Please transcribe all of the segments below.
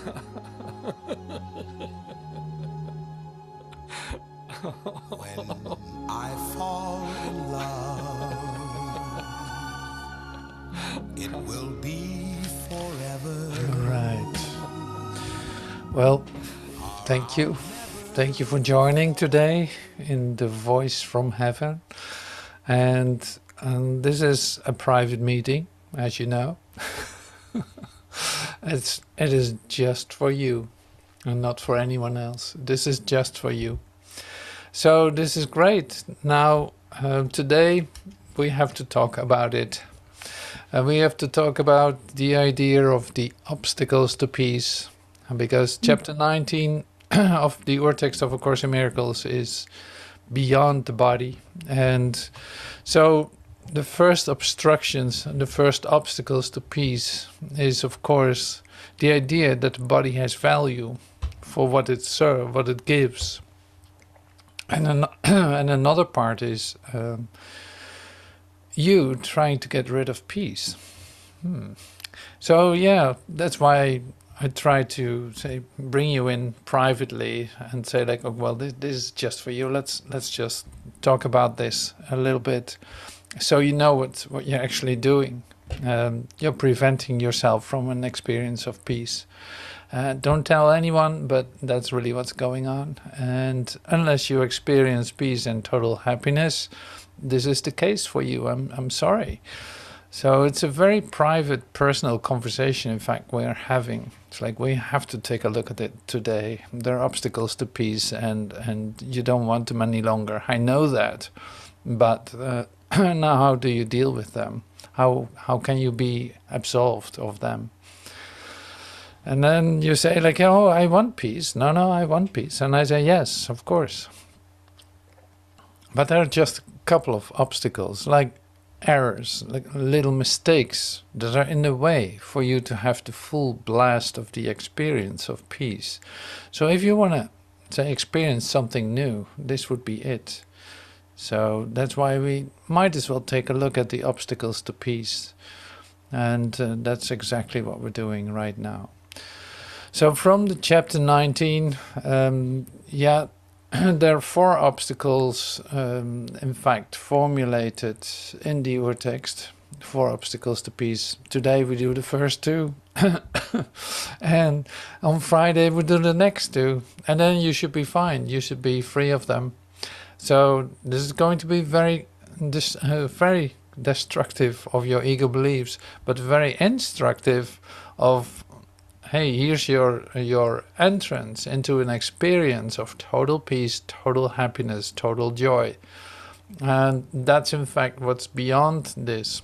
When I fall in love, it will be forever. Right. Well, thank you. Thank you for joining today in the Voice from Heaven. And this is a private meeting, as you know. It is just for you and not for anyone else. This is just for you. So this is great. Now, today we have to talk about it. We have to talk about the idea of the obstacles to peace, because chapter 19 of the Urtext of A Course in Miracles is beyond the body. And so the first obstructions and the first obstacles to peace is, of course, the idea that the body has value for what it serves, what it gives. And another part is you trying to get rid of peace. So yeah, that's why I try to say bring you in privately and say like, oh, well, this is just for you. Let's just talk about this a little bit, so you know what you're actually doing. You're preventing yourself from an experience of peace. Don't tell anyone, but that's really what's going on. And unless you experience peace and total happiness, this is the case for you. I'm sorry. So it's a very private, personal conversation, in fact, we're having. It's like we have to take a look at it today. There are obstacles to peace, and you don't want them any longer. I know that. But now how do you deal with them? How can you be absolved of them? And then you say like, oh, I want peace. No, I want peace. And I say, yes, of course. But there are just a couple of obstacles, like errors, like little mistakes that are in the way for you to have the full blast of the experience of peace. So if you want to, say, experience something new, this would be it. So that's why we might as well take a look at the obstacles to peace. And that's exactly what we're doing right now. So from the chapter 19, there are 4 obstacles, in fact, formulated in the Urtext, 4 obstacles to peace. Today we do the first 2, and on Friday we do the next 2, and then you should be fine. You should be free of them. So this is going to be very destructive of your ego beliefs, but very instructive of, hey, here's your entrance into an experience of total peace, total happiness, total joy. And that's in fact what's beyond this.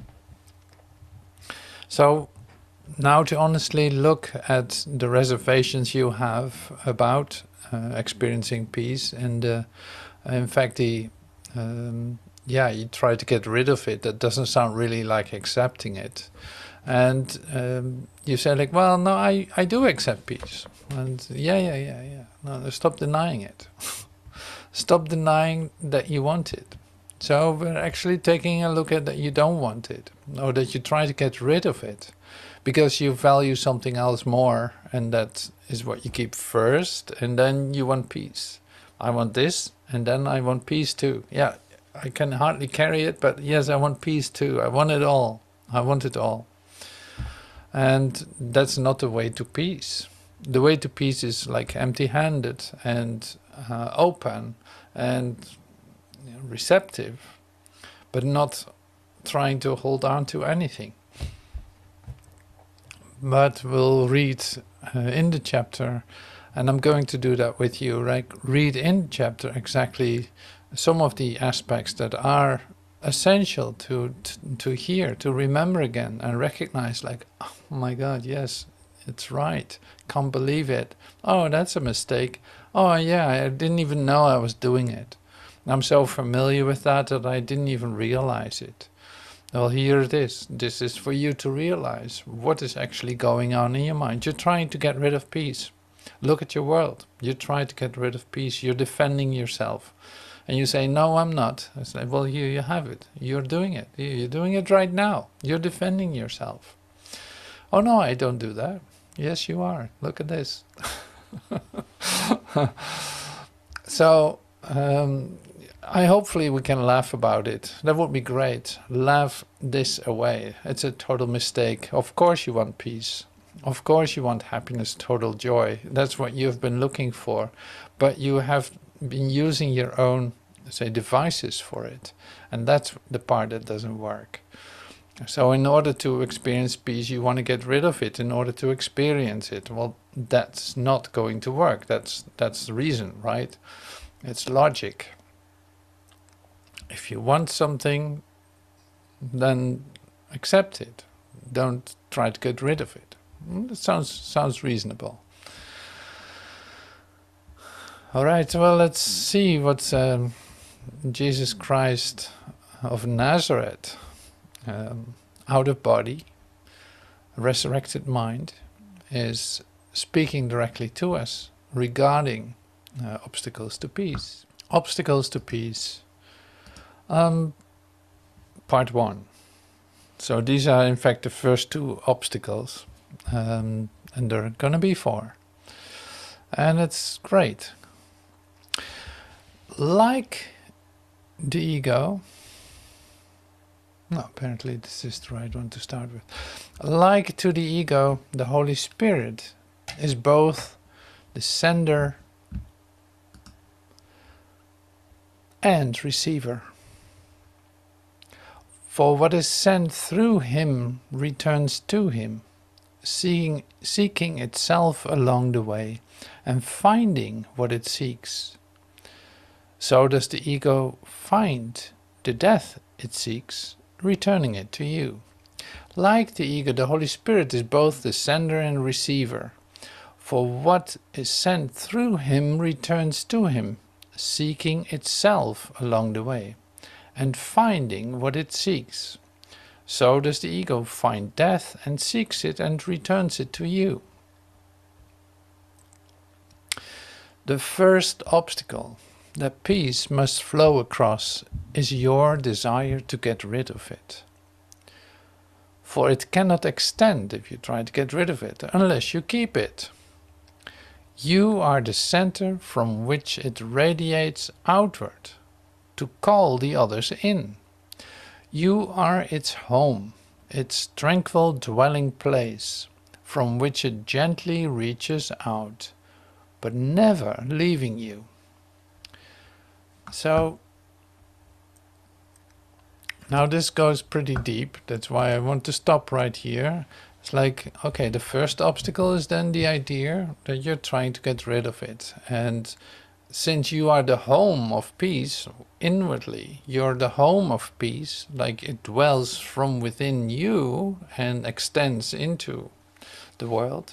So now to honestly look at the reservations you have about experiencing peace, and in fact you try to get rid of it. That doesn't sound really like accepting it. And you say like, well, no, I do accept peace. And yeah. No, stop denying it. Stop denying that you want it. So we're actually taking a look at that you don't want it, or that you try to get rid of it because you value something else more, and that is what you keep first, and then you want peace. I want this, and then I want peace too. Yeah, I can hardly carry it, but yes, I want peace too. I want it all. I want it all. And that's not the way to peace. The way to peace is like empty-handed and open and receptive, but not trying to hold on to anything. But we'll read in the chapter, and I'm going to do that with you, right? Read in the chapter exactly some of the aspects that are essential to hear, to remember again, and recognize like, oh my God, yes, it's right. Can't believe it. Oh, that's a mistake. Oh yeah, I didn't even know I was doing it. I'm so familiar with that I didn't even realize it. Well, here it is. This is for you to realize what is actually going on in your mind. You're trying to get rid of peace. Look at your world. You're trying to get rid of peace. You're defending yourself. And you say, no, I'm not. I say, well, you have it. You're doing it. You're doing it right now. You're defending yourself. Oh, no, I don't do that. Yes, you are. Look at this. So, I hopefully we can laugh about it. That would be great. Laugh this away. It's a total mistake. Of course you want peace. Of course you want happiness, total joy. That's what you've been looking for. But you have been using your own, say, devices for it. And that's the part that doesn't work. So in order to experience peace, you want to get rid of it in order to experience it. Well, that's not going to work. That's the reason, right? It's logic. If you want something, then accept it. Don't try to get rid of it. That sounds reasonable. All right, well, let's see what Jesus Christ of Nazareth, out of body, resurrected mind, is speaking directly to us regarding obstacles to peace. Obstacles to peace. Part 1. So these are in fact the first 2 obstacles, and there are going to be 4. And it's great. Like the ego, no, apparently this is the right one to start with. Like to the ego, the Holy Spirit is both the sender and receiver. For what is sent through him returns to him, seeking itself along the way and finding what it seeks. So does the ego find the death it seeks, returning it to you. Like the ego, the Holy Spirit is both the sender and receiver. For what is sent through him returns to him, seeking itself along the way and finding what it seeks. So does the ego find death and seeks it and returns it to you. The first obstacle that peace must flow across is your desire to get rid of it. For it cannot extend if you try to get rid of it, unless you keep it. You are the center from which it radiates outward to call the others in. You are its home, its tranquil dwelling place, from which it gently reaches out, but never leaving you. So, now this goes pretty deep, that's why I want to stop right here. It's like, okay, the first obstacle is then the idea that you're trying to get rid of it. And since you are the home of peace, inwardly, you're the home of peace, like it dwells from within you and extends into the world,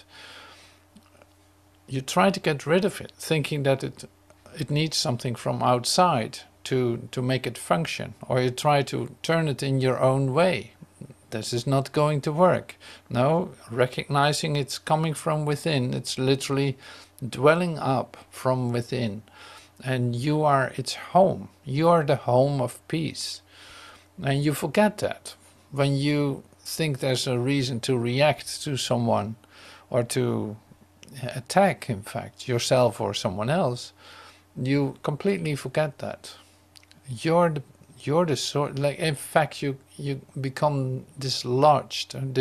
you try to get rid of it, thinking that it needs something from outside to make it function, or you try to turn it in your own way. This is not going to work. No, recognizing it's coming from within, it's literally dwelling up from within, and you are its home. You are the home of peace, and you forget that when you think there's a reason to react to someone or to attack, in fact, yourself or someone else. You completely forget that. You're the sort, like, in fact, you become dislodged, and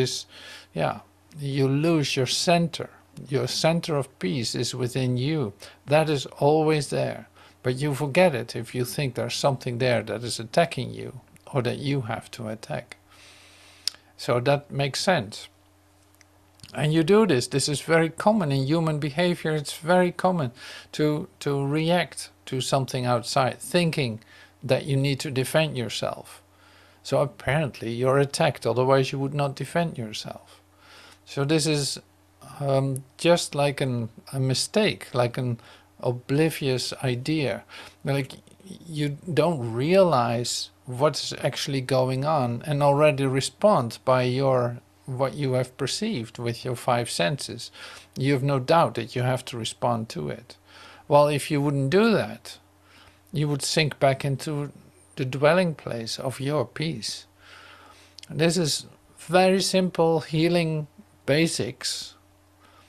you lose your center. Your center of peace is within you. That is always there, but you forget it if you think there's something there that is attacking you or that you have to attack. So that makes sense. And you do this. This is very common in human behavior. It's very common to react to something outside, thinking that you need to defend yourself. So apparently you're attacked, otherwise you would not defend yourself. So this is just like a mistake, like an oblivious idea. Like you don't realize what's actually going on and already respond by what you have perceived with your 5 senses. You have no doubt that you have to respond to it. Well, if you wouldn't do that, you would sink back into the dwelling place of your peace. This is very simple healing basics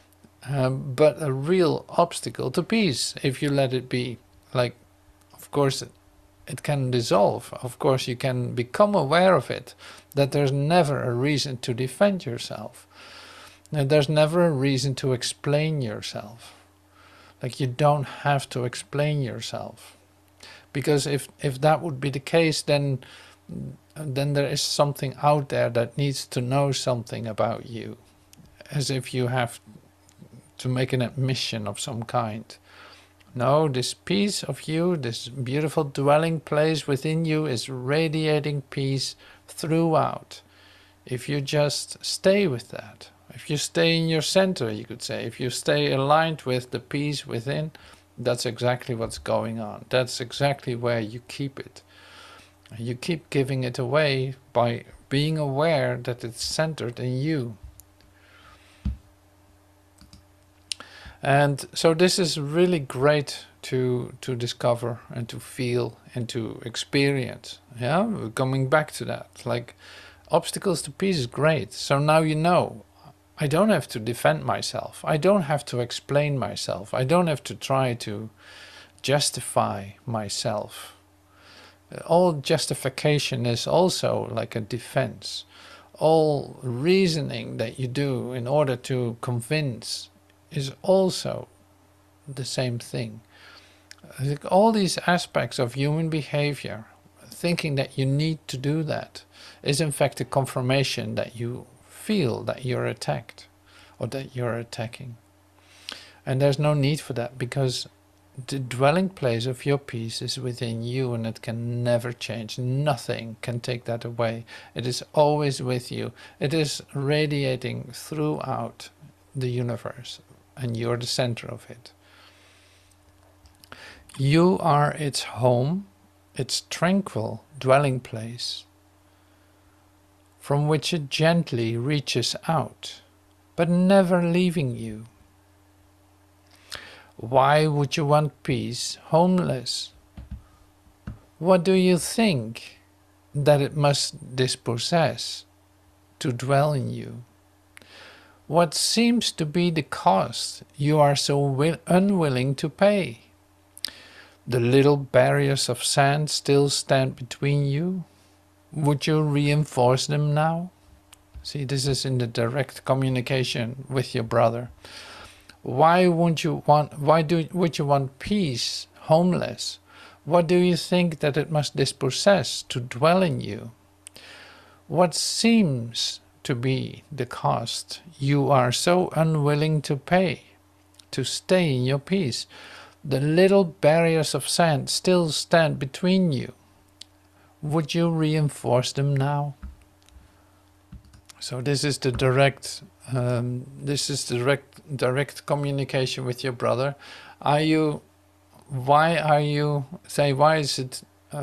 but a real obstacle to peace if you let it be. Like, of course, it can dissolve. Of course, you can become aware of it, that there's never a reason to defend yourself. And there's never a reason to explain yourself. Like, you don't have to explain yourself. Because if that would be the case, then there is something out there that needs to know something about you. As if you have to make an admission of some kind. No, this piece of you, this beautiful dwelling place within you is radiating peace throughout. If you just stay with that, if you stay in your center, you could say, if you stay aligned with the peace within, that's exactly what's going on. That's exactly where you keep it. You keep giving it away by being aware that it's centered in you. And so this is really great to discover and to feel and to experience. Yeah, we're coming back to that. Like, obstacles to peace is great. So now you know, I don't have to defend myself. I don't have to explain myself. I don't have to try to justify myself. All justification is also like a defense. All reasoning that you do in order to convince is also the same thing. Like, all these aspects of human behavior, thinking that you need to do that, is in fact a confirmation that you feel that you're attacked or that you're attacking. And there's no need for that, because the dwelling place of your peace is within you, and it can never change. Nothing can take that away. It is always with you. It is radiating throughout the universe, and you're the center of it. You are its home, its tranquil dwelling place, from which it gently reaches out, but never leaving you. Why would you want peace homeless? What do you think that it must dispossess to dwell in you? What seems to be the cost you are so unwilling to pay? The little barriers of sand still stand between you. Would you reinforce them now? See, this is in the direct communication with your brother. Why would you want peace homeless? What do you think that it must dispossess to dwell in you? What seems to be the cost you are so unwilling to pay to stay in your peace? The little barriers of sand still stand between you. Would you reinforce them now? So this is the direct direct communication with your brother. Why is it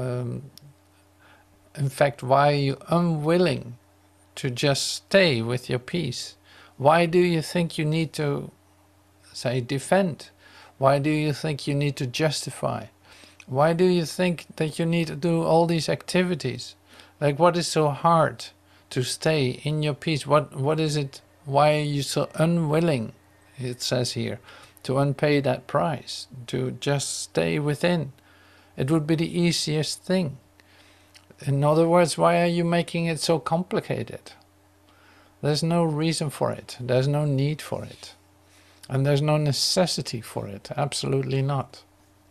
in fact, why are you unwilling to just stay with your peace? Why do you think you need to defend? Why do you think you need to justify? Why do you think that you need to do all these activities? Like, what is so hard to stay in your peace? What is it? Why are you so unwilling, it says here, to unpay that price, to just stay within? It would be the easiest thing. In other words, why are you making it so complicated? There's no reason for it. There's no need for it. And there's no necessity for it. Absolutely not.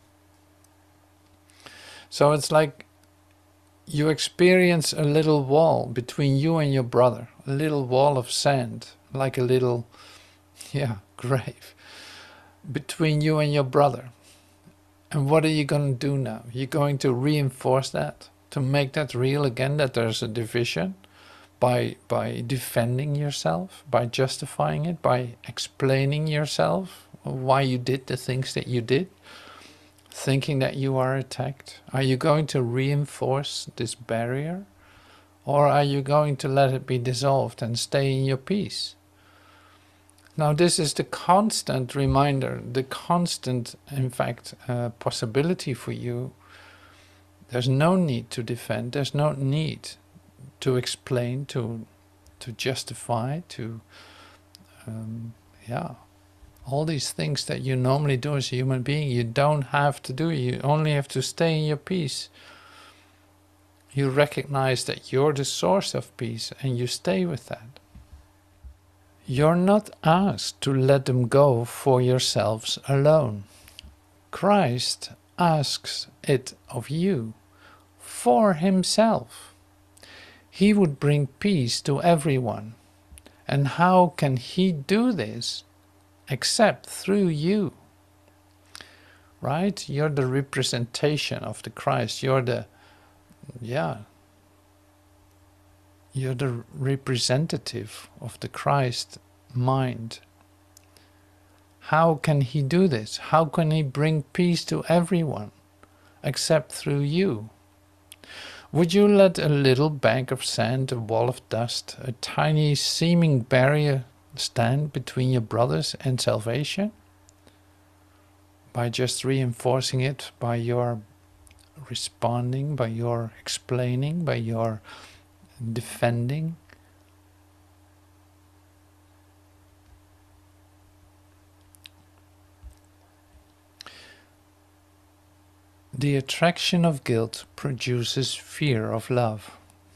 So it's like you experience a little wall between you and your brother. A little wall of sand. Like a little, grave. Between you and your brother. And what are you going to do now? You're going to reinforce that? To make that real again, that there's a division? By defending yourself, by justifying it, by explaining yourself, why you did the things that you did, thinking that you are attacked. Are you going to reinforce this barrier? Or are you going to let it be dissolved and stay in your peace? Now this is the constant reminder, the constant, in fact, possibility for you. There's no need to defend, there's no need to explain, to justify, All these things that you normally do as a human being, you don't have to do. You only have to stay in your peace. You recognize that you're the source of peace and you stay with that. You're not asked to let them go for yourselves alone. Christ asks it of you for himself. He would bring peace to everyone. And how can he do this except through you? Right? You're the representation of the Christ. You're the representative of the Christ mind. How can he do this? How can he bring peace to everyone except through you? Would you let a little bank of sand, a wall of dust, a tiny seeming barrier stand between your brothers and salvation? By just reinforcing it, by your responding, by your explaining, by your defending? The attraction of guilt produces fear of love.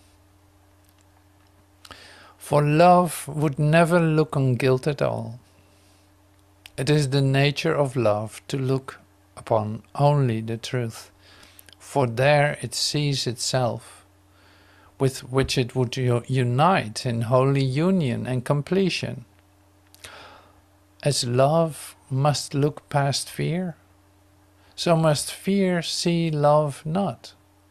For love would never look on guilt at all. It is the nature of love to look upon only the truth, for there it sees itself, with which it would unite in holy union and completion. As love must look past fear, so must fear see love not.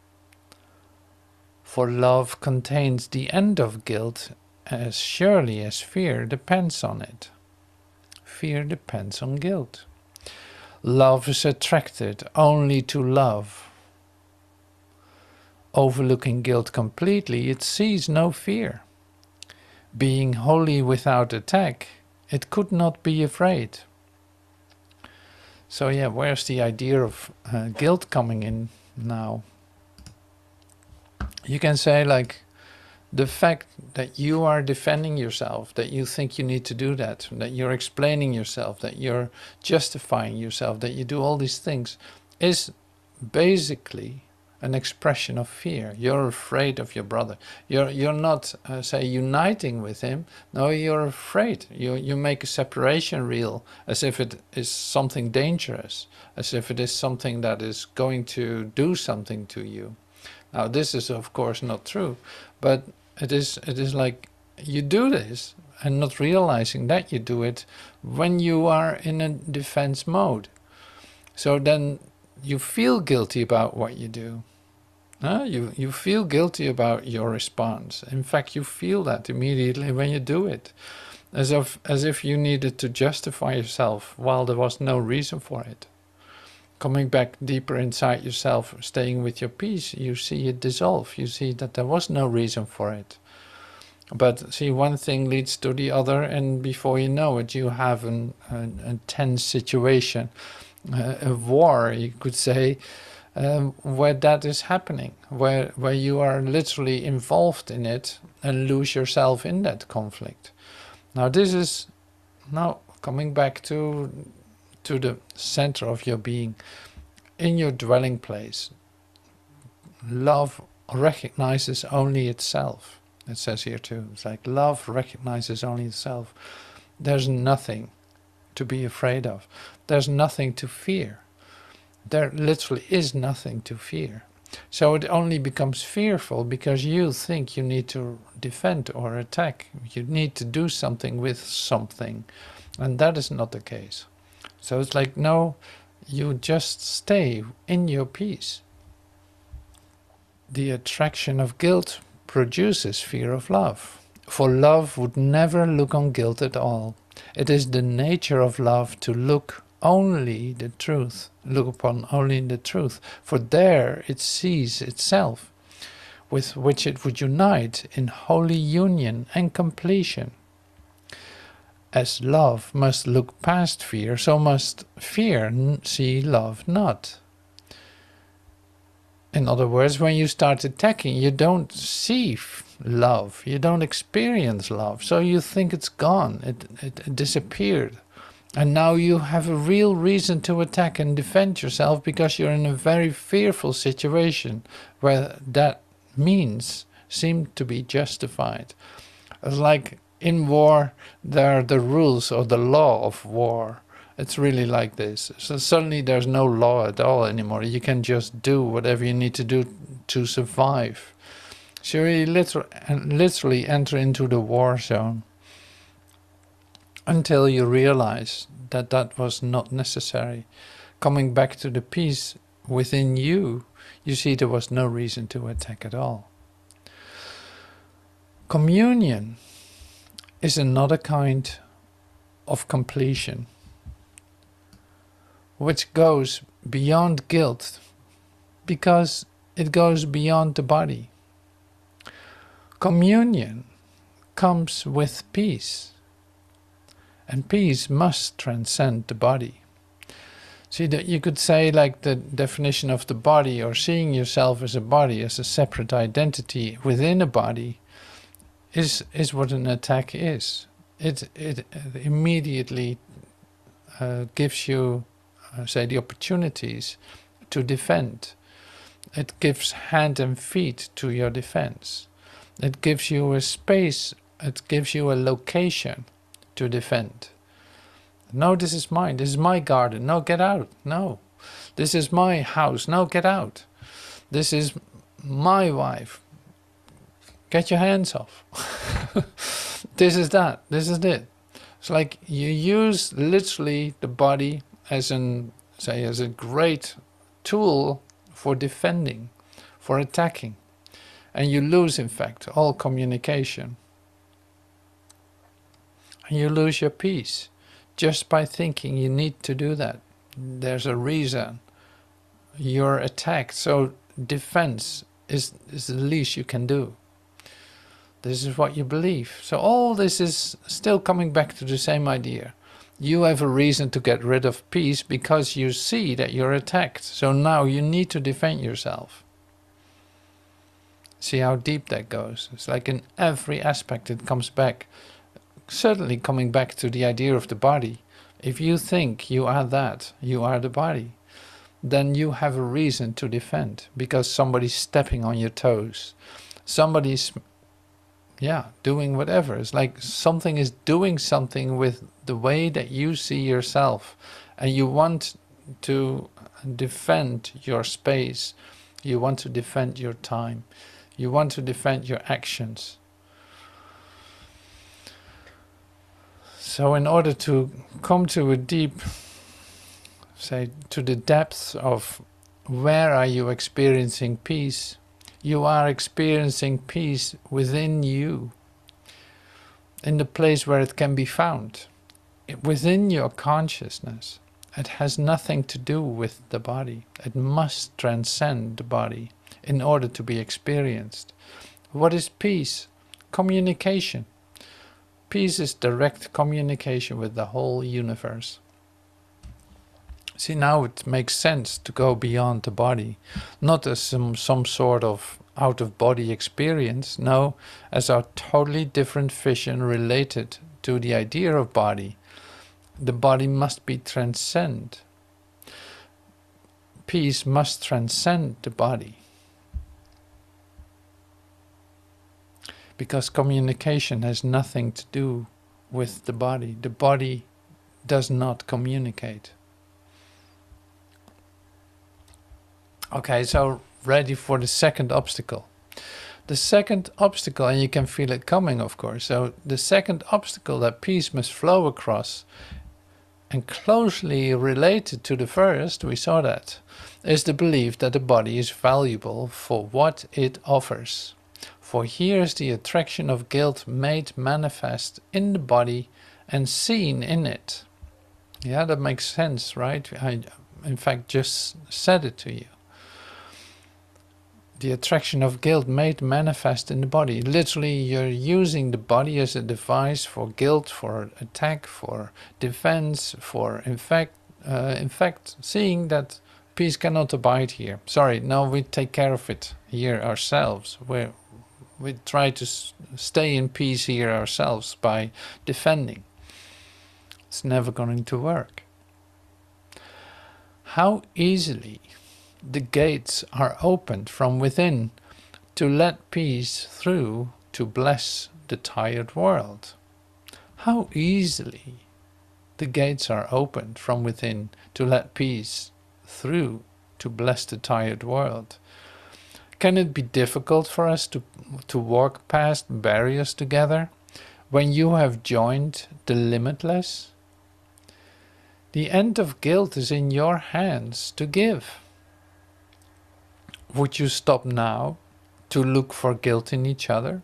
For love contains the end of guilt as surely as fear depends on it. Fear depends on guilt. Love is attracted only to love. Overlooking guilt completely, it sees no fear. Being wholly without attack, it could not be afraid. So yeah, where's the idea of guilt coming in now? You can say like, the fact that you are defending yourself, that you think you need to do that you're explaining yourself, that you're justifying yourself, that you do all these things, is basically an expression of fear. You're afraid of your brother. You're not, say, uniting with him. No, you're afraid. You make a separation real, as if it is something dangerous, as if it is something that is going to do something to you. Now, this is of course not true, but it is like you do this and not realizing that you do it when you are in a defense mode. So then you feel guilty about what you do. You feel guilty about your response. In fact, you feel that immediately when you do it, as if you needed to justify yourself while there was no reason for it. Coming back deeper inside yourself, staying with your peace, you see it dissolve. You see that there was no reason for it. But see, one thing leads to the other, and before you know it, you have a tense situation, a war, you could say, where that is happening, where you are literally involved in it and lose yourself in that conflict. Now this is now coming back to the center of your being, in your dwelling place. Love recognizes only itself. It says here too, it's like love recognizes only itself. There's nothing to be afraid of. There's nothing to fear. There literally is nothing to fear. So it only becomes fearful because you think you need to defend or attack. You need to do something with something. And that is not the case. So it's like, no, you just stay in your peace. The attraction of guilt produces fear of love. For love would never look on guilt at all. It is the nature of love to look only the truth, look upon only the truth, for there it sees itself, with which it would unite in holy union and completion. As love must look past fear, so must fear see love not. In other words, when you start attacking, you don't see love, you don't experience love, so you think it's gone, it disappeared. And now you have a real reason to attack and defend yourself because you're in a very fearful situation where that means seem to be justified. It's like in war, there are the rules or the law of war. It's really like this. So suddenly there's no law at all anymore. You can just do whatever you need to do to survive. So you literally enter into the war zone until you realize that that was not necessary. Coming back to the peace within you, you see there was no reason to attack at all. Communion is another kind of completion, which goes beyond guilt, because it goes beyond the body. Communion comes with peace, and peace must transcend the body. See, that you could say like the definition of the body, or seeing yourself as a body, as a separate identity within a body, is what an attack is. It immediately gives you, say, the opportunities to defend. It gives hand and feet to your defense. It gives you a space, it gives you a location to defend. No, this is mine, this is my garden, no, get out, no. This is my house, no, get out. This is my wife, get your hands off. This is that, this is it. It's like you use literally the body as as a great tool for defending, for attacking. And you lose, in fact, all communication. And you lose your peace just by thinking you need to do that. There's a reason. You're attacked, so defense is the least you can do. This is what you believe. So all this is still coming back to the same idea. You have a reason to get rid of peace because you see that you're attacked. So now you need to defend yourself. See how deep that goes. It's like in every aspect it comes back. Certainly coming back to the idea of the body. If you think you are that, you are the body, then you have a reason to defend because somebody's stepping on your toes. Somebody's doing whatever. It's like something is doing something with the way that you see yourself, and you want to defend your space, you want to defend your time, you want to defend your actions. So in order to come to a deep, say, to the depths of where are you experiencing peace, you are experiencing peace within you, in the place where it can be found, within your consciousness. It has nothing to do with the body. It must transcend the body in order to be experienced. What is peace? Communication. Peace is direct communication with the whole universe. See, now it makes sense to go beyond the body, not as some sort of out-of-body experience, no, as a totally different vision related to the idea of body. The body must be transcended. Peace must transcend the body. Because communication has nothing to do with the body. The body does not communicate. Okay, so ready for the second obstacle. The second obstacle, and you can feel it coming, of course. So the second obstacle that peace must flow across, and closely related to the first, we saw that, is the belief that the body is valuable for what it offers. For here is the attraction of guilt made manifest in the body and seen in it. Yeah, that makes sense, right? I, in fact, just said it to you. The attraction of guilt made manifest in the body. Literally, you're using the body as a device for guilt, for attack, for defense, for in fact, seeing that peace cannot abide here. Sorry, no, we take care of it here ourselves. We try to stay in peace here ourselves by defending. It's never going to work. How easily the gates are opened from within to let peace through to bless the tired world. How easily the gates are opened from within to let peace through to bless the tired world. Can it be difficult for us to walk past barriers together when you have joined the limitless? The end of guilt is in your hands to give. Would you stop now to look for guilt in each other?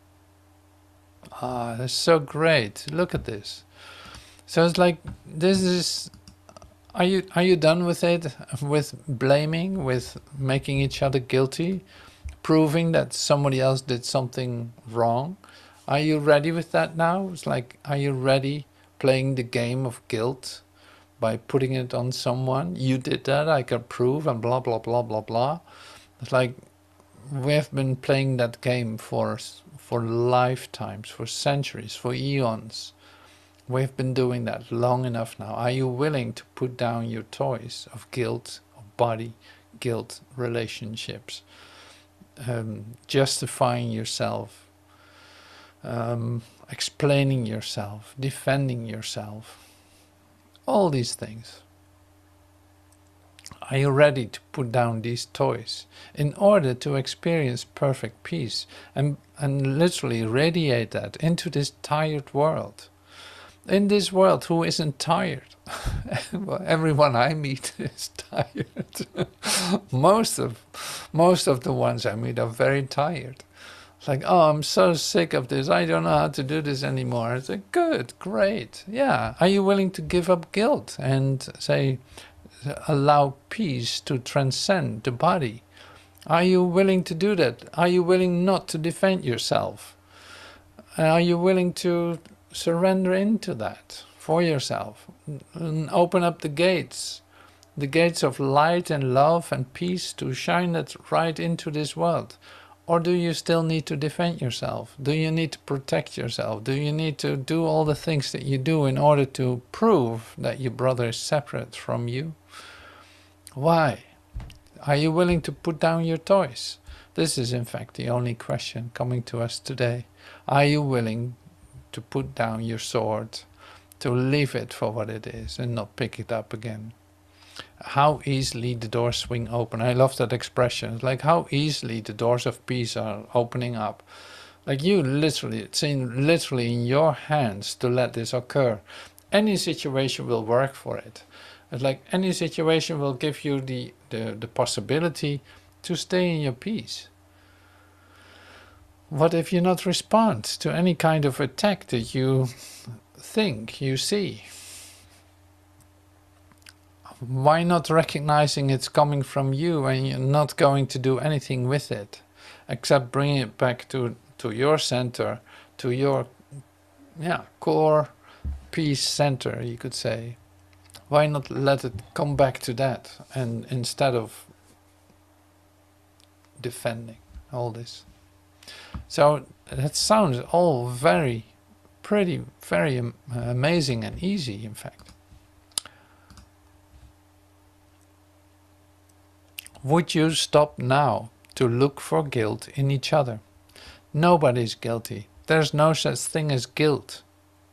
Ah, that's so great. Look at this. So it's like, this is, are you done with it? With blaming, with making each other guilty, proving that somebody else did something wrong? Are you ready with that now? It's like, are you ready playing the game of guilt by putting it on someone? You did that, I can prove, and blah, blah, blah, blah, blah. It's like, we have been playing that game for lifetimes, for centuries, for eons. We've been doing that long enough now. Are you willing to put down your toys of guilt, of body, guilt, relationships, justifying yourself, explaining yourself, defending yourself, all these things? Are you ready to put down these toys in order to experience perfect peace and literally radiate that into this tired world? In this world, who isn't tired? Well, everyone I meet is tired. most of the ones I meet are very tired. It's like, oh, I'm so sick of this. I don't know how to do this anymore. It's like, good, great. Yeah. Are you willing to give up guilt and say, allow peace to transcend the body? Are you willing to do that? Are you willing not to defend yourself? Are you willing to surrender into that for yourself and open up the gates of light and love and peace to shine that right into this world? Or do you still need to defend yourself? Do you need to protect yourself? Do you need to do all the things that you do in order to prove that your brother is separate from you? Why? Are you willing to put down your toys? This is in fact the only question coming to us today. Are you willing to put down your sword, to leave it for what it is and not pick it up again? How easily the doors swing open. I love that expression. It's like how easily the doors of peace are opening up. Like you literally, it's literally in your hands to let this occur. Any situation will work for it. It's like any situation will give you the possibility to stay in your peace. What if you not respond to any kind of attack that you think you see? Why not recognizing it's coming from you and you're not going to do anything with it except bringing it back to your center, to your core peace center, you could say. Why not let it come back to that, and instead of defending all this? So that sounds all very amazing and easy, in fact. Would you stop now to look for guilt in each other? Nobody's guilty. There's no such thing as guilt.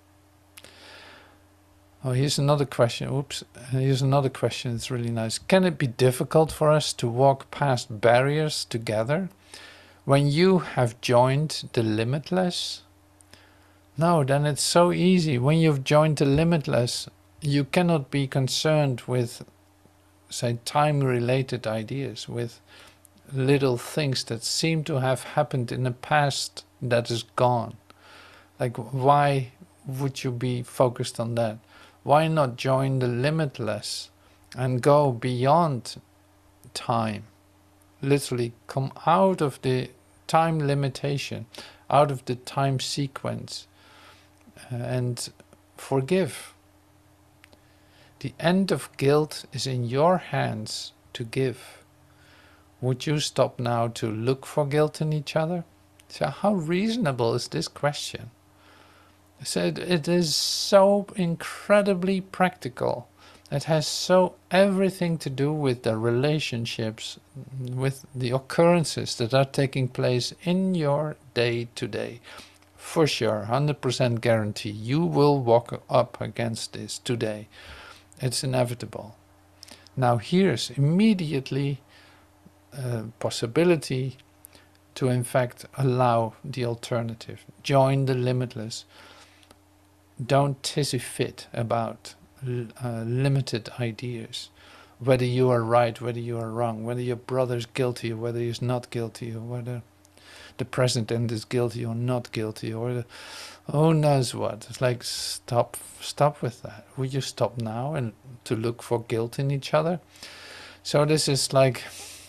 Oh, here's another question. Oops. Here's another question. It's really nice. Can it be difficult for us to walk past barriers together when you have joined the limitless? No, then it's so easy. When you've joined the limitless, you cannot be concerned with, say, time-related ideas, with little things that seem to have happened in the past that is gone. Like, why would you be focused on that? Why not join the limitless and go beyond time? Literally come out of the time limitation, out of the time sequence, and forgive. The end of guilt is in your hands to give. Would you stop now to look for guilt in each other? So how reasonable is this question? So it is so incredibly practical. It has so everything to do with the relationships, with the occurrences that are taking place in your day to day. For sure, 100% guarantee you will walk up against this today. It's inevitable. Now here's immediately a possibility to in fact allow the alternative. Join the limitless. Don't tizzy fit about limited ideas. Whether you are right, whether you are wrong, whether your brother's guilty or whether he's not guilty, or whether the president is guilty or not guilty, or who knows what. It's like, stop with that. Would you stop now and to look for guilt in each other? So this is like,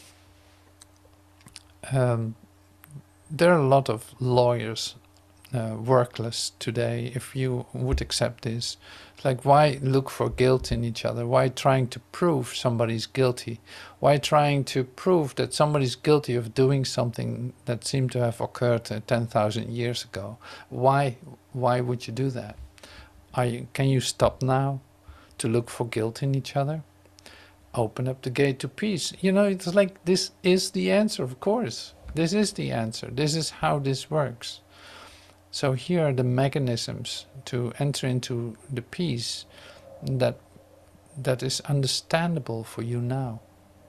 there are a lot of lawyers workless today. If you would accept this, it's like, why look for guilt in each other? Why trying to prove somebody's guilty? Why trying to prove that somebody's guilty of doing something that seemed to have occurred 10,000 years ago? Why would you do that? Can you stop now to look for guilt in each other? Open up the gate to peace. You know, it's like, this is the answer, of course. This is the answer. This is how this works. So here are the mechanisms to enter into the peace that is understandable for you now.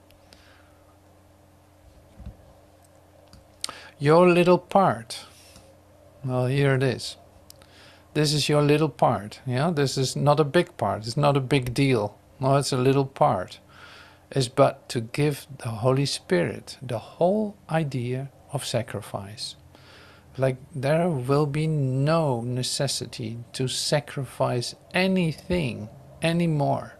Your little part. Well, here it is. This is your little part. Yeah, this is not a big part. It's not a big deal. No, it's a little part. It's but to give the Holy Spirit the whole idea of sacrifice. Like, there will be no necessity to sacrifice anything anymore.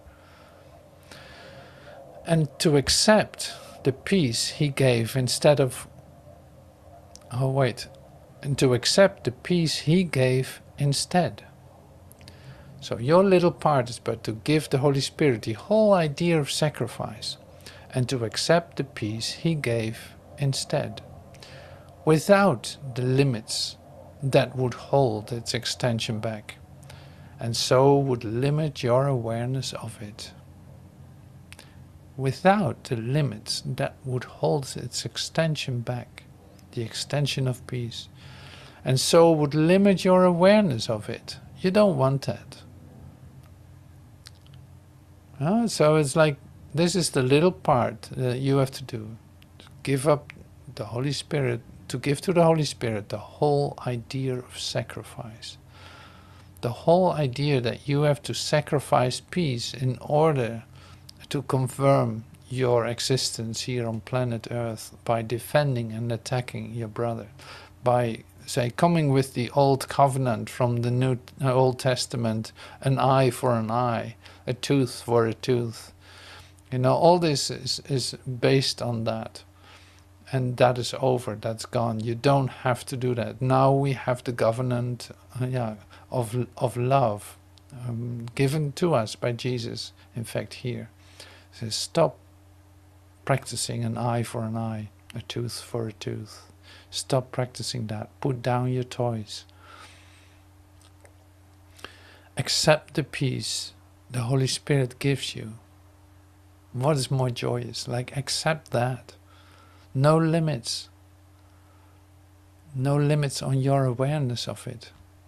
And to accept the peace he gave instead of... Oh wait. And to accept the peace he gave instead. So your little part is but to give the Holy Spirit the whole idea of sacrifice. And to accept the peace he gave instead. Without the limits that would hold its extension back, and so would limit your awareness of it. Without the limits that would hold its extension back, the extension of peace, and so would limit your awareness of it. You don't want that. So it's like, this is the little part that you have to do. Give up the Holy Spirit, to give to the Holy Spirit the whole idea of sacrifice. The whole idea that you have to sacrifice peace in order to confirm your existence here on planet Earth by defending and attacking your brother. By, say, coming with the old covenant from the Old Testament, an eye for an eye, a tooth for a tooth. You know, all this is based on that. And that is over, that's gone. You don't have to do that. Now we have the covenant of love given to us by Jesus, in fact, here. It says, stop practicing an eye for an eye, a tooth for a tooth. Stop practicing that. Put down your toys. Accept the peace the Holy Spirit gives you. What is more joyous? Like, accept that. No limits. No limits on your awareness of it.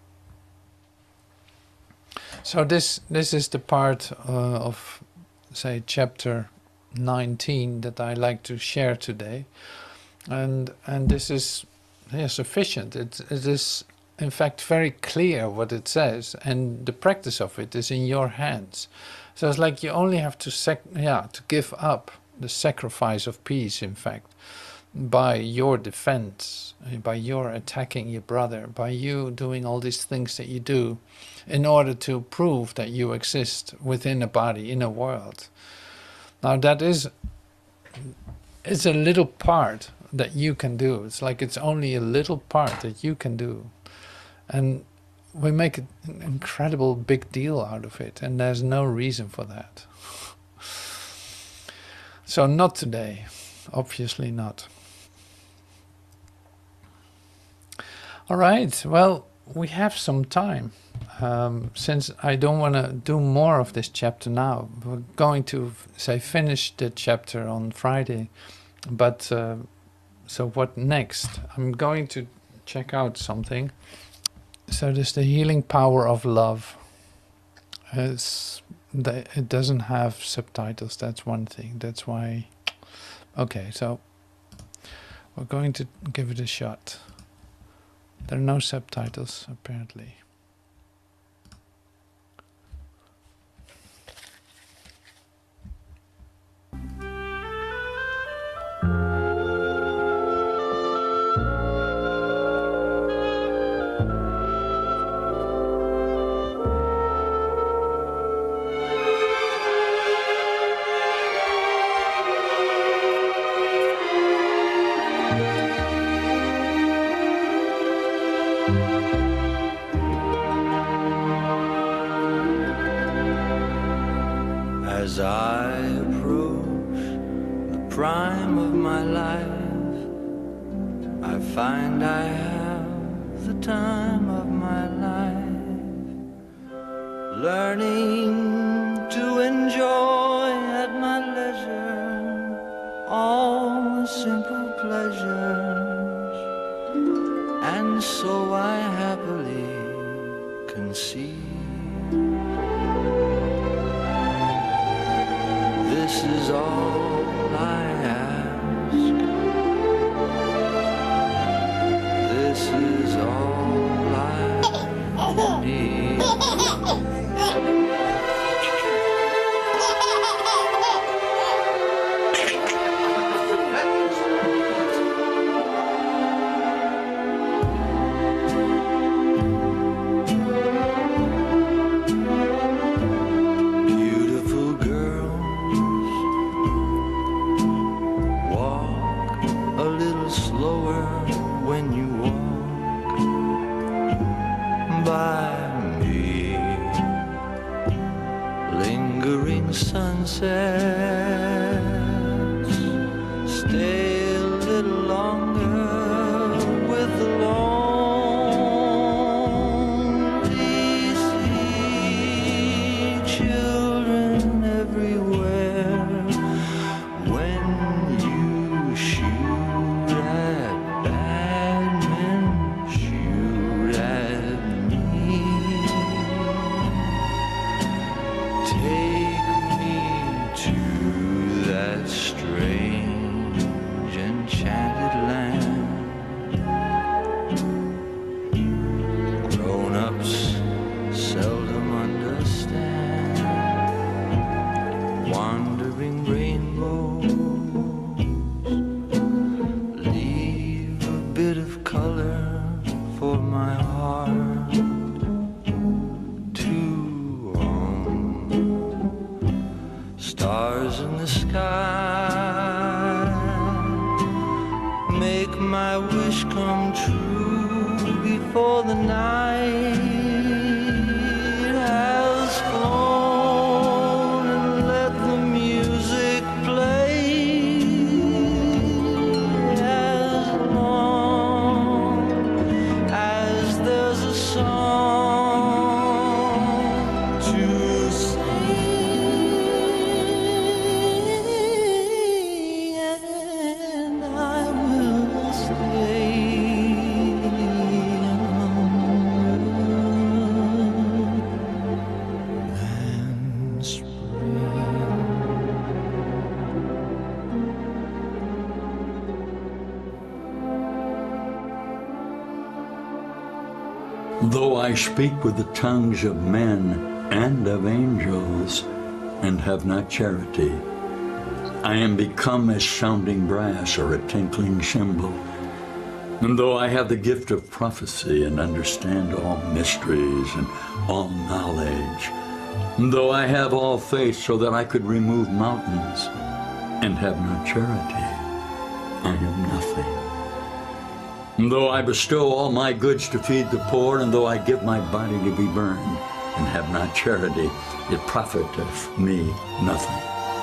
So this is the part of, say, chapter 19 that I like to share today. And this is sufficient. It is, in fact, very clear what it says. And the practice of it is in your hands. So it's like you only have to give up the sacrifice of peace, in fact, by your defense, by your attacking your brother, by you doing all these things that you do in order to prove that you exist within a body, in a world. Now that it's a little part that you can do. It's like it's only a little part that you can do. And we make an incredible big deal out of it, and there's no reason for that. So not today, obviously not. All right, well, we have some time. since I don't want to do more of this chapter now, we're going to say finish the chapter on Friday. But so what next? I'm going to check out something. So there's the healing power of love. It doesn't have subtitles. That's one thing. That's why. Okay, so we're going to give it a shot. There are no subtitles apparently. As I approach the prime of my life, I find I have the time of my life, learning to enjoy at my leisure all the simple pleasures, and so I happily conceive. This is all I ask. This is all I need. Sunsets, stay a little longer with the lonely sea, children everywhere. When you shoot at bad men, shoot at me. Take to that strange enchanted land. Grown-ups seldom understand. Wandering rainbows leave a bit of color for my heart to own. Stars in the sky make my wish come true before the night has flown, and let the music play as long as there's a song to sing. Though I speak with the tongues of men and of angels, and have not charity, I am become as sounding brass or a tinkling cymbal. And though I have the gift of prophecy and understand all mysteries and all knowledge, and though I have all faith so that I could remove mountains, and have not charity, I am nothing. And though I bestow all my goods to feed the poor, and though I give my body to be burned, and have not charity, it profiteth me nothing.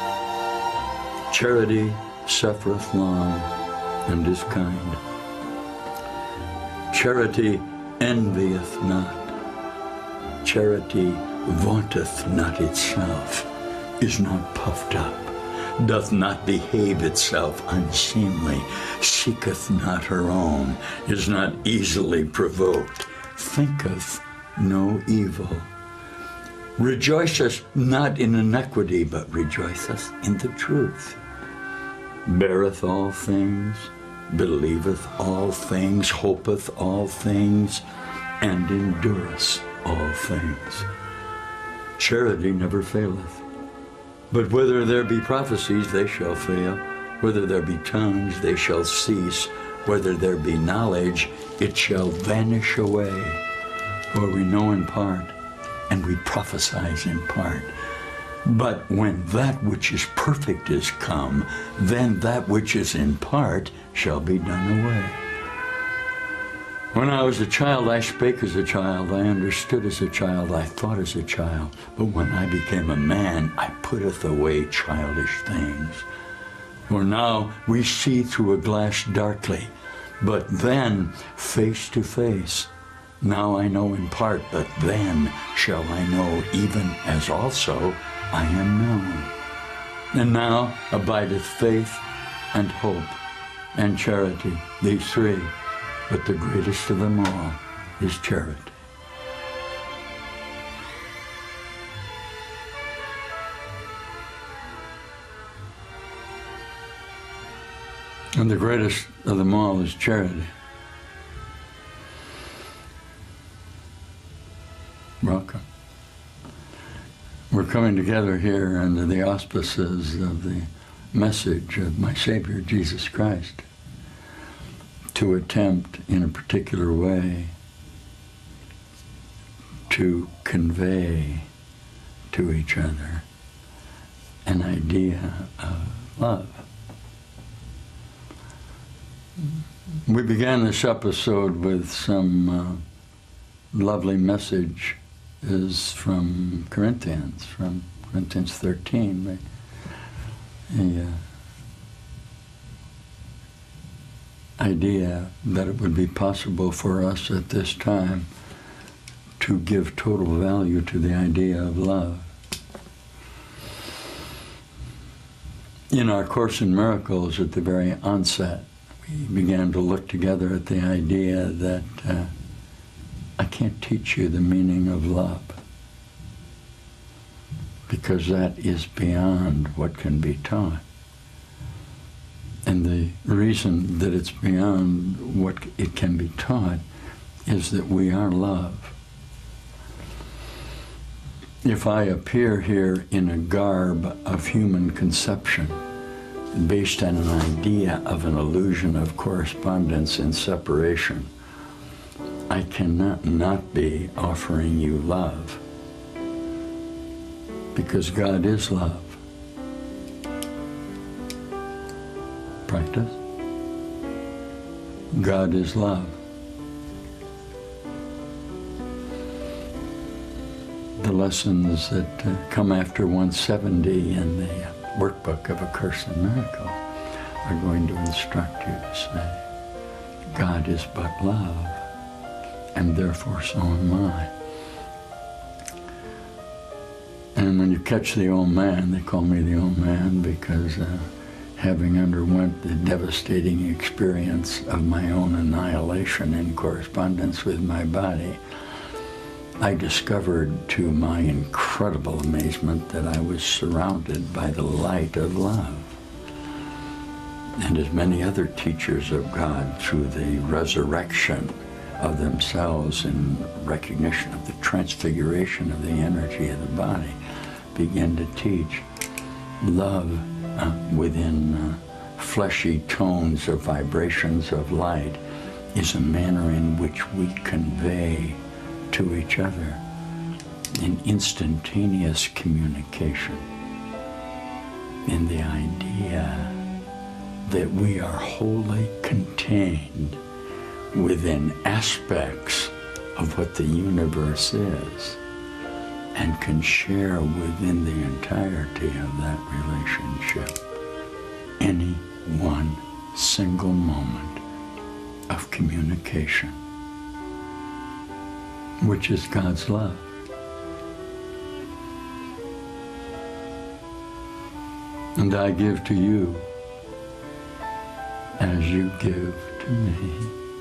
Charity suffereth long, and is kind. Charity envieth not. Charity vaunteth not itself, is not puffed up, doth not behave itself unseemly, seeketh not her own, is not easily provoked, thinketh no evil, rejoiceth not in iniquity, but rejoiceth in the truth, beareth all things, believeth all things, hopeth all things, and endureth all things. Charity never faileth. But whether there be prophecies, they shall fail. Whether there be tongues, they shall cease. Whether there be knowledge, it shall vanish away. For we know in part, and we prophesy in part. But when that which is perfect is come, then that which is in part shall be done away. When I was a child, I spake as a child, I understood as a child, I thought as a child. But when I became a man, I putteth away childish things. For now we see through a glass darkly, but then face to face. Now I know in part, but then shall I know, even as also I am known. And now abideth faith and hope and charity, these three. But the greatest of them all is charity. And the greatest of them all is charity. Welcome. We're coming together here under the auspices of the message of my Savior, Jesus Christ, to attempt in a particular way to convey to each other an idea of love. We began this episode with some lovely messages from Corinthians 13. The idea that it would be possible for us at this time to give total value to the idea of love. In our Course in Miracles, at the very onset, we began to look together at the idea that I can't teach you the meaning of love, because that is beyond what can be taught. And the reason that it's beyond what it can be taught is that we are love. If I appear here in a garb of human conception, based on an idea of an illusion of correspondence and separation, I cannot not be offering you love, because God is love. Practice. God is love. The lessons that come after 170 in the workbook of A Course in Miracles are going to instruct you to say, God is but love, and therefore so am I. And when you catch the old man, they call me the old man because having underwent the devastating experience of my own annihilation in correspondence with my body, I discovered to my incredible amazement that I was surrounded by the light of love. And as many other teachers of God, through the resurrection of themselves in recognition of the transfiguration of the energy of the body, begin to teach, love within fleshy tones or vibrations of light is a manner in which we convey to each other in instantaneous communication, in the idea that we are wholly contained within aspects of what the universe is, and can share within the entirety of that relationship any one single moment of communication, which is God's love. And I give to you as you give to me.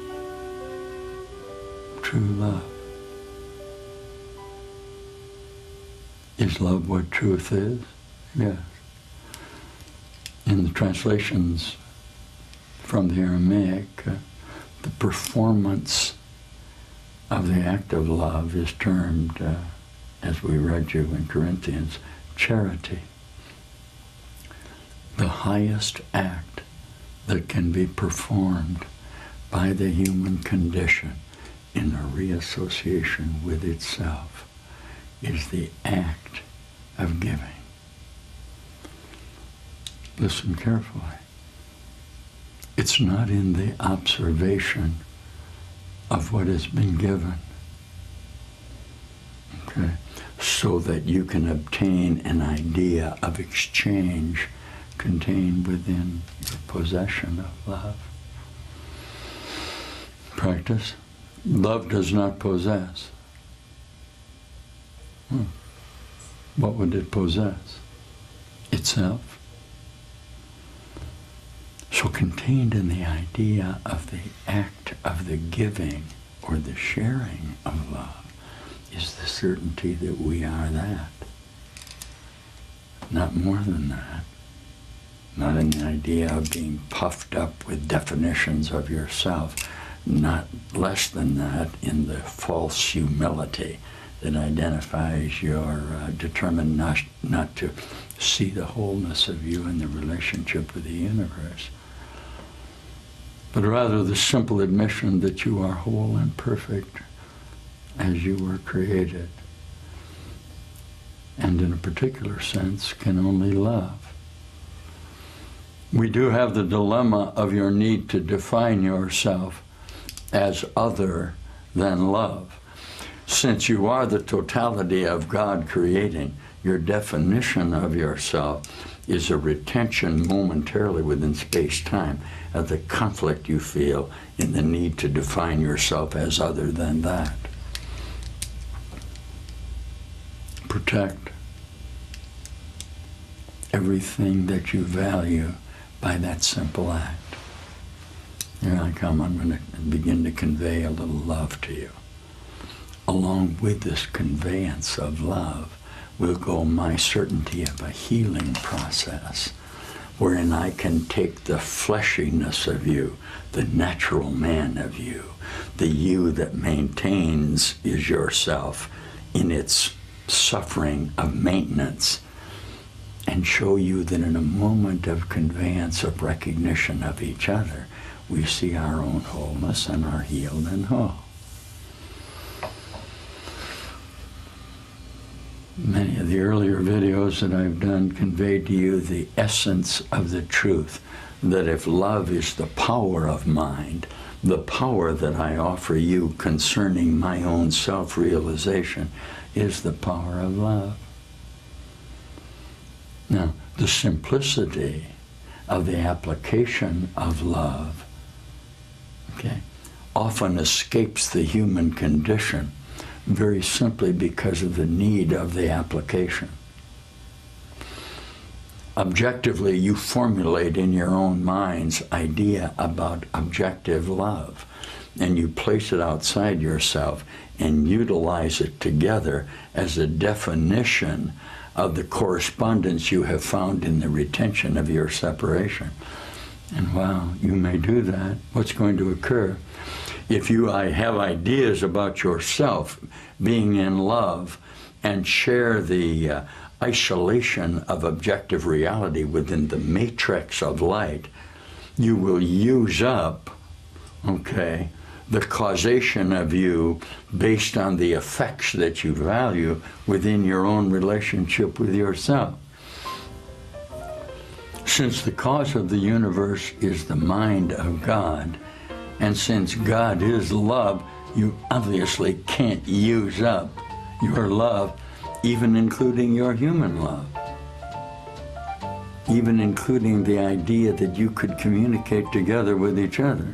True love. Is love what truth is? Yes. In the translations from the Aramaic, the performance of the act of love is termed, as we read you in Corinthians, charity. The highest act that can be performed by the human condition in a reassociation with itself is the act of giving. Listen carefully. It's not in the observation of what has been given, okay, so that you can obtain an idea of exchange contained within your possession of love. Practice. Love does not possess. What would it possess? Itself. So contained in the idea of the act of the giving or the sharing of love is the certainty that we are that. Not more than that. Not in the idea of being puffed up with definitions of yourself. Not less than that in the false humility that identifies your determined not to see the wholeness of you in the relationship with the universe, but rather the simple admission that you are whole and perfect as you were created, and in a particular sense can only love. We do have the dilemma of your need to define yourself as other than love. Since you are the totality of God creating, your definition of yourself is a retention momentarily within space-time of the conflict you feel in the need to define yourself as other than that. Protect everything that you value by that simple act. Here I come, I'm going to begin to convey a little love to you. Along with this conveyance of love will go my certainty of a healing process wherein I can take the fleshiness of you, the natural man of you, the you that maintains is yourself in its suffering of maintenance, and show you that in a moment of conveyance of recognition of each other, we see our own wholeness and are healed and whole. Many of the earlier videos that I've done conveyed to you the essence of the truth, that if love is the power of mind, the power that I offer you concerning my own self-realization is the power of love. Now, the simplicity of the application of love, okay, often escapes the human condition very simply because of the need of the application. Objectively, you formulate in your own mind's idea about objective love, and you place it outside yourself and utilize it together as a definition of the correspondence you have found in the retention of your separation. And while you may do that, what's going to occur? If you have ideas about yourself being in love and share the isolation of objective reality within the matrix of light, you will use up, okay, the causation of you based on the effects that you value within your own relationship with yourself. Since the cause of the universe is the mind of God, and since God is love, you obviously can't use up your love, even including your human love. Even including the idea that you could communicate together with each other.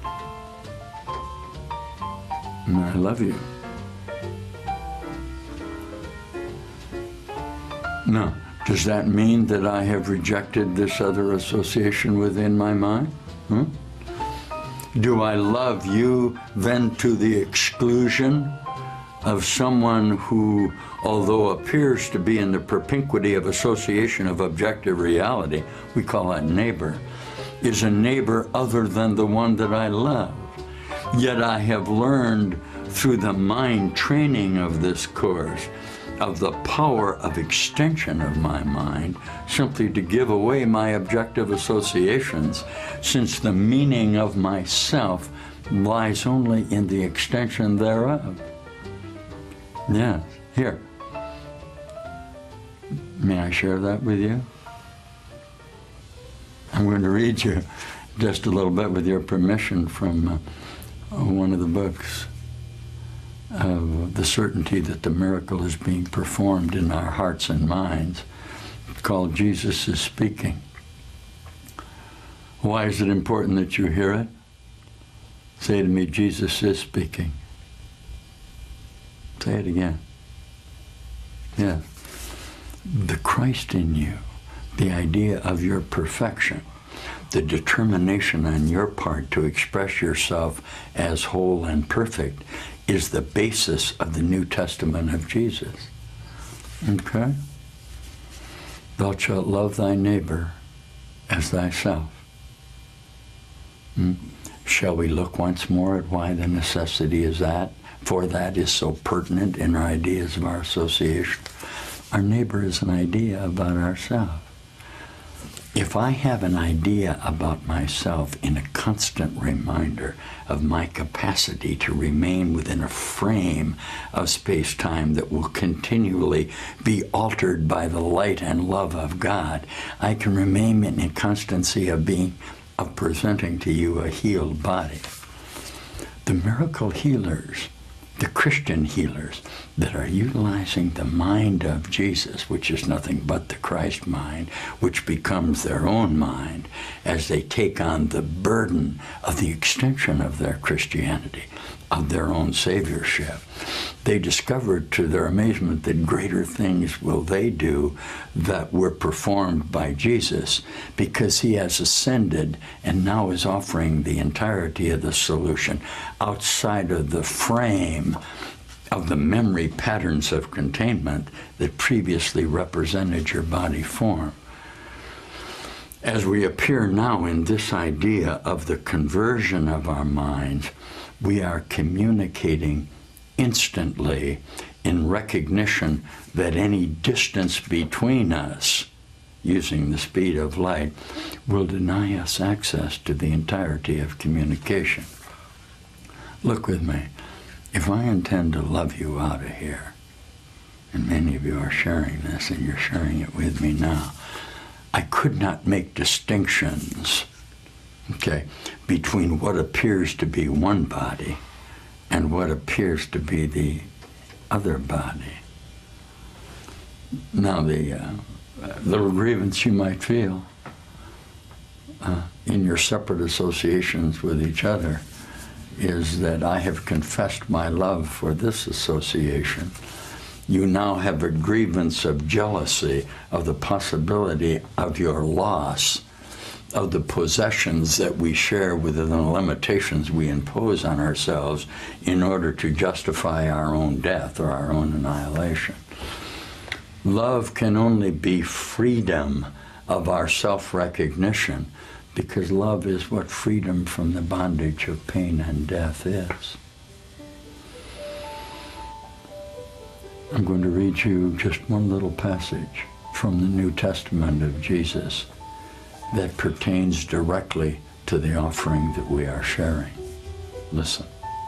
And I love you. Now, Does that mean that I have rejected this other association within my mind? Do I love you then to the exclusion of someone who, although appears to be in the propinquity of association of objective reality, we call that neighbor, is a neighbor other than the one that I love? Yet I have learned through the mind training of this course of the power of extension of my mind simply to give away my objective associations, since the meaning of myself lies only in the extension thereof. Yes, here. May I share that with you? I'm going to read you just a little bit, with your permission, from one of the books of the certainty that the miracle is being performed in our hearts and minds. It's called Jesus is Speaking. Why is it important that you hear it? Say to me, Jesus is speaking. Say it again. Yeah. The Christ in you, the idea of your perfection, the determination on your part to express yourself as whole and perfect, is the basis of the New Testament of Jesus. Okay? Thou shalt love thy neighbor as thyself. Shall we look once more at why the necessity is that? For that is so pertinent in our ideas of our association. Our neighbor is an idea about ourselves. If I have an idea about myself in a constant reminder of my capacity to remain within a frame of space-time that will continually be altered by the light and love of God, I can remain in a constancy of presenting to you a healed body. The miracle healers, the Christian healers that are utilizing the mind of Jesus, which is nothing but the Christ mind, which becomes their own mind as they take on the burden of the extension of their Christianity, of their own saviorship, they discovered to their amazement that greater things will they do that were performed by Jesus, because he has ascended and now is offering the entirety of the solution outside of the frame of the memory patterns of containment that previously represented your body form. As we appear now in this idea of the conversion of our minds, we are communicating instantly in recognition that any distance between us, using the speed of light, will deny us access to the entirety of communication. Look with me. If I intend to love you out of here, and many of you are sharing this and you're sharing it with me now, I could not make distinctions, okay, between what appears to be one body and what appears to be the other body. Now, the little grievance you might feel in your separate associations with each other is that I have confessed my love for this association. You now have a grievance of jealousy of the possibility of your loss of the possessions that we share within the limitations we impose on ourselves in order to justify our own death or our own annihilation. Love can only be freedom of our self-recognition, because love is what freedom from the bondage of pain and death is. I'm going to read you just one little passage from the New Testament of Jesus that pertains directly to the offering that we are sharing. Listen.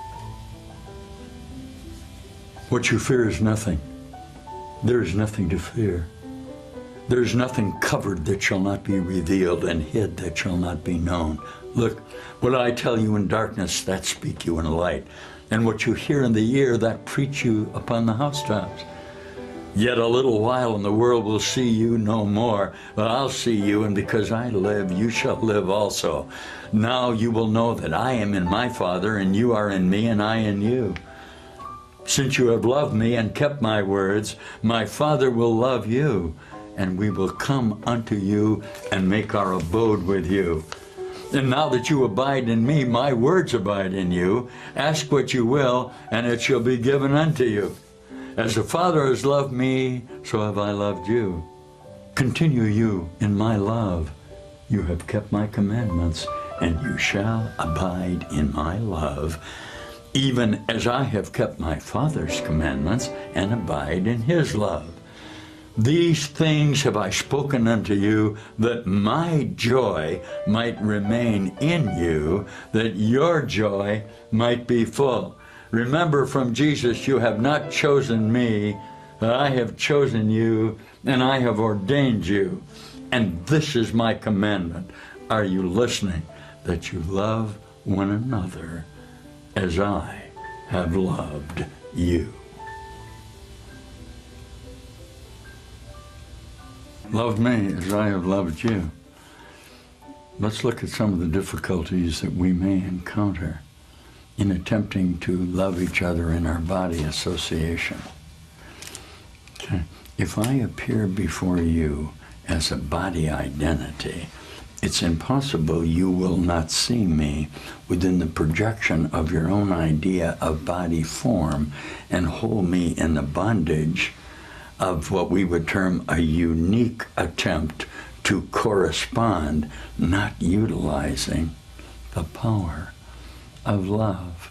What you fear is nothing. There is nothing to fear. There is nothing covered that shall not be revealed, and hid that shall not be known. Look, what I tell you in darkness, that speak you in light. And what you hear in the ear, that preach you upon the housetops. Yet a little while and the world will see you no more, but I'll see you, and because I live, you shall live also. Now you will know that I am in my Father, and you are in me, and I in you. Since you have loved me and kept my words, my Father will love you, and we will come unto you and make our abode with you. And now that you abide in me, my words abide in you. Ask what you will, and it shall be given unto you. As the Father has loved me, so have I loved you. Continue you in my love. You have kept my commandments, and you shall abide in my love, even as I have kept my Father's commandments and abide in his love. These things have I spoken unto you, that my joy might remain in you, that your joy might be full. Remember from Jesus, you have not chosen me, but I have chosen you, and I have ordained you. And this is my commandment. Are you listening? That you love one another as I have loved you. Love me as I have loved you. Let's look at some of the difficulties that we may encounter in attempting to love each other in our body association. Okay. If I appear before you as a body identity, it's impossible you will not see me within the projection of your own idea of body form and hold me in the bondage of what we would term a unique attempt to correspond, not utilizing the power of love.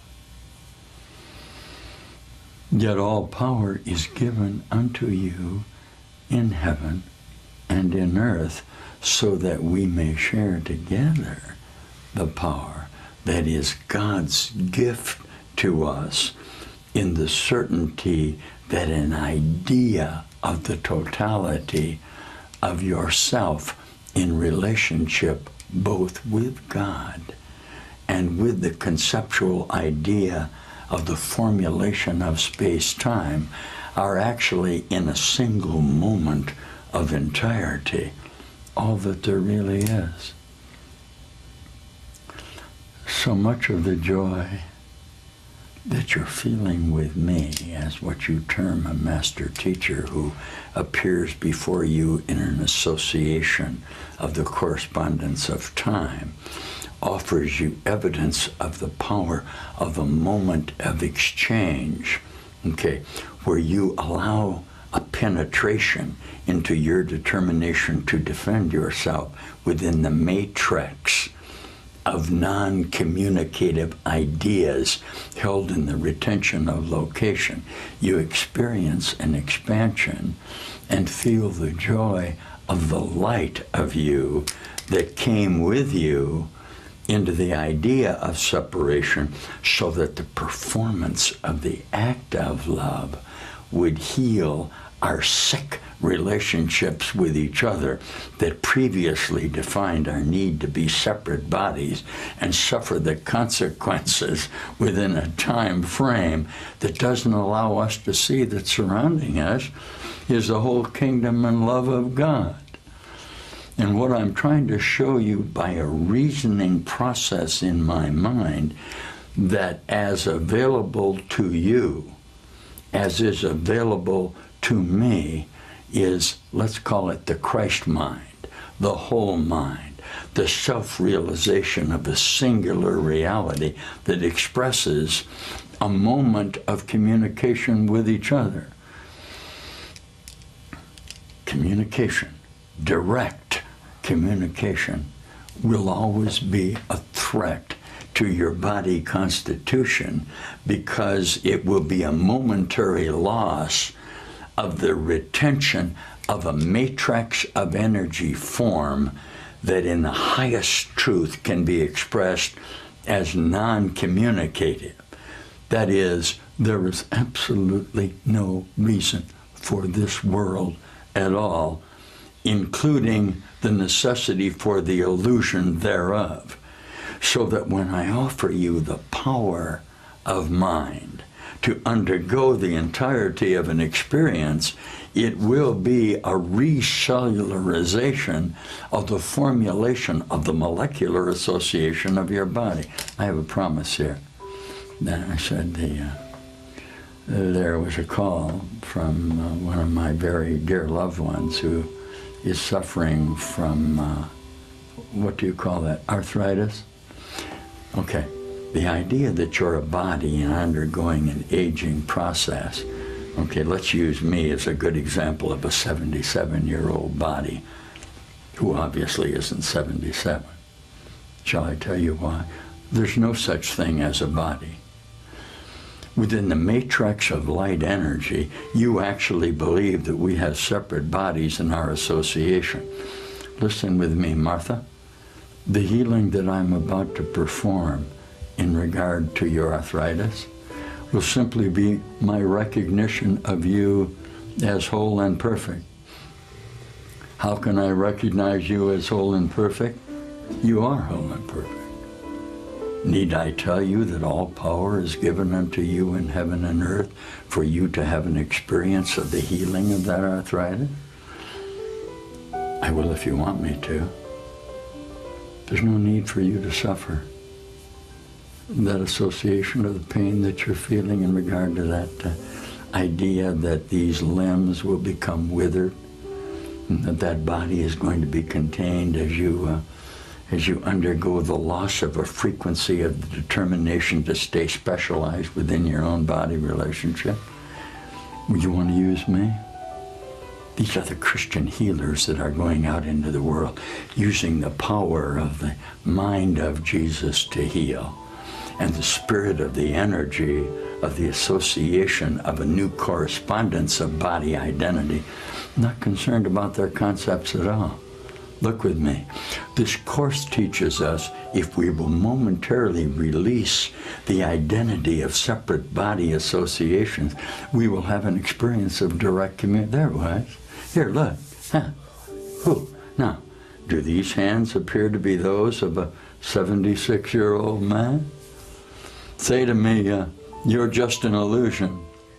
Yet all power is given unto you in heaven and in earth, so that we may share together the power that is God's gift to us, in the certainty that an idea of the totality of yourself in relationship both with God and with the conceptual idea of the formulation of space-time are actually in a single moment of entirety, all that there really is. So much of the joy that you're feeling with me as what you term a master teacher who appears before you in an association of the correspondence of time offers you evidence of the power of a moment of exchange, okay, where you allow a penetration into your determination to defend yourself within the matrix of non-communicative ideas held in the retention of location. You experience an expansion and feel the joy of the light of you that came with you into the idea of separation, so that the performance of the act of love would heal our sick relationships with each other that previously defined our need to be separate bodies and suffer the consequences within a time frame that doesn't allow us to see that surrounding us is the whole kingdom and love of God. And what I'm trying to show you by a reasoning process in my mind, that as available to you, as is available to me, is, let's call it the Christ mind, the whole mind, the self-realization of a singular reality that expresses a moment of communication with each other. Communication, direct communication, will always be a threat to your body constitution, because it will be a momentary loss of the retention of a matrix of energy form that in the highest truth can be expressed as non-communicative. That is, there is absolutely no reason for this world at all, including the necessity for the illusion thereof. So that when I offer you the power of mind to undergo the entirety of an experience, it will be a recellularization of the formulation of the molecular association of your body. I have a promise here. Then I said there was a call from one of my very dear loved ones who is suffering from, what do you call that, arthritis? Okay, the idea that you're a body and undergoing an aging process. Okay, let's use me as a good example of a 77-year-old body who obviously isn't 77. Shall I tell you why? There's no such thing as a body. Within the matrix of light energy, you actually believe that we have separate bodies in our association. Listen with me, Martha. The healing that I'm about to perform in regard to your arthritis will simply be my recognition of you as whole and perfect. How can I recognize you as whole and perfect? You are whole and perfect. Need I tell you that all power is given unto you in heaven and earth for you to have an experience of the healing of that arthritis? I will if you want me to. There's no need for you to suffer that association of the pain that you're feeling in regard to that idea that these limbs will become withered, and that body is going to be contained as you undergo the loss of a frequency of the determination to stay specialized within your own body relationship. Would you want to use me? These are the Christian healers that are going out into the world, using the power of the mind of Jesus to heal, and the spirit of the energy of the association of a new correspondence of body identity, not concerned about their concepts at all. Look with me. This course teaches us if we will momentarily release the identity of separate body associations, we will have an experience of direct communion. There it was. Here, look. Huh. Who? Now, do these hands appear to be those of a 76-year-old man? Say to me, you're just an illusion.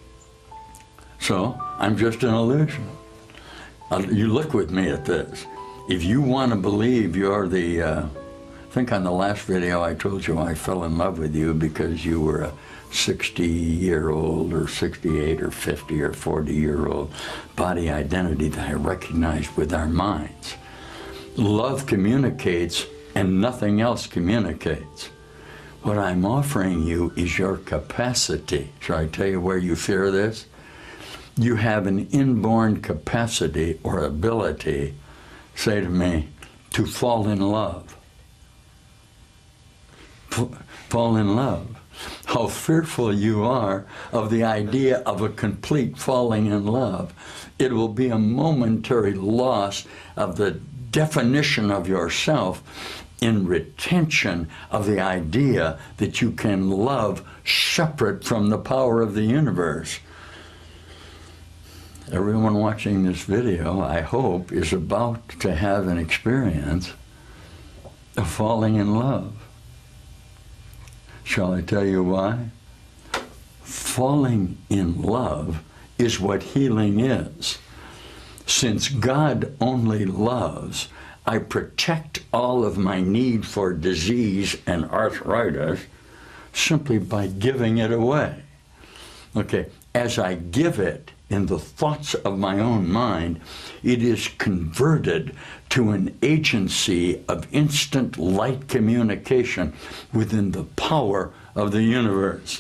So, I'm just an illusion. You look with me at this. If you want to believe you're the, I think on the last video I told you I fell in love with you because you were a 60-year-old or 68 or 50 or 40-year-old body identity that I recognize with our minds. Love communicates and nothing else communicates. What I'm offering you is your capacity. Shall I tell you where you fear this? You have an inborn capacity or ability, say to me, to fall in love. Fall in love. How fearful you are of the idea of a complete falling in love. It will be a momentary loss of the definition of yourself in retention of the idea that you can love separate from the power of the universe. Everyone watching this video, I hope, is about to have an experience of falling in love. Shall I tell you why? Falling in love is what healing is. Since God only loves, I protect all of my need for disease and arthritis simply by giving it away. Okay, as I give it in the thoughts of my own mind, it is converted to an agency of instant light communication within the power of the universe.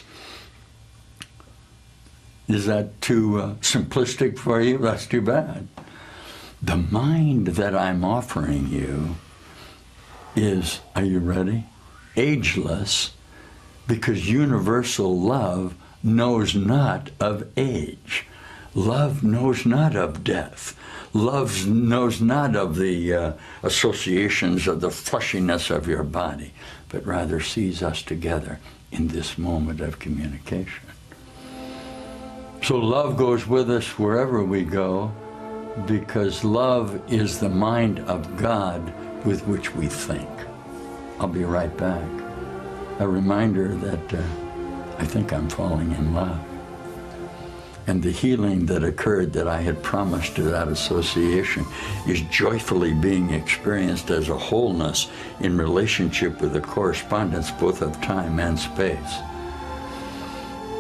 Is that too simplistic for you? That's too bad. The mind that I'm offering you is, are you ready? Ageless, because universal love knows not of age. Love knows not of death. Love knows not of the associations of the fleshiness of your body, but rather sees us together in this moment of communication. So love goes with us wherever we go, because love is the mind of God with which we think. I'll be right back. A reminder that I think I'm falling in love. And the healing that occurred that I had promised to that association is joyfully being experienced as a wholeness in relationship with the correspondence both of time and space.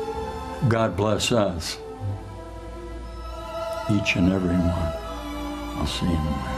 God bless us, each and every one. I'll see you in a minute.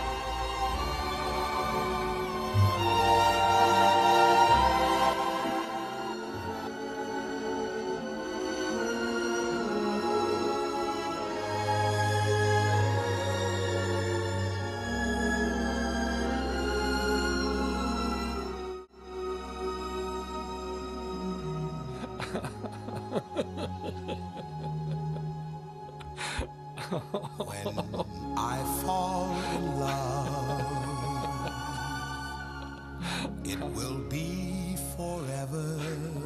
When I fall in love, it will be forever.